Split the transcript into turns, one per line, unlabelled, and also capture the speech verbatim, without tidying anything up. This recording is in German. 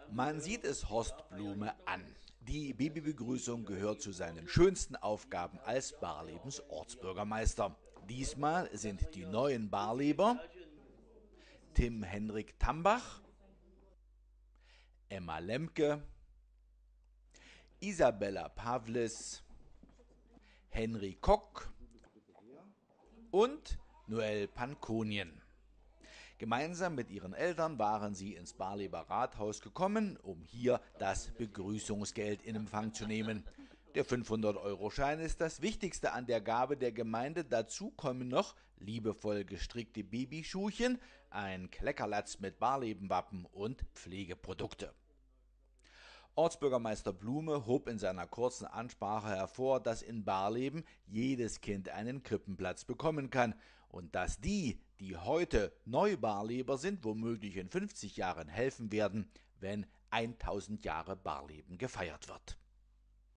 Man sieht es Horst Blume an. Die Babybegrüßung gehört zu seinen schönsten Aufgaben als Barlebens Ortsbürgermeister. Diesmal sind die neuen Barleber Tim Henrik Tambach, Emma Lemke, Isabella Pavlis, Henry Kock und Noel Pankonien. Gemeinsam mit ihren Eltern waren sie ins Barleber Rathaus gekommen, um hier das Begrüßungsgeld in Empfang zu nehmen. Der fünfhundert-Euro-Schein ist das Wichtigste an der Gabe der Gemeinde. Dazu kommen noch liebevoll gestrickte Babyschuhchen, ein Kleckerlatz mit Barlebenwappen und Pflegeprodukte. Ortsbürgermeister Blume hob in seiner kurzen Ansprache hervor, dass in Barleben jedes Kind einen Krippenplatz bekommen kann und dass die, die heute Neubarleber sind, womöglich in fünfzig Jahren helfen werden, wenn tausend Jahre Barleben gefeiert wird.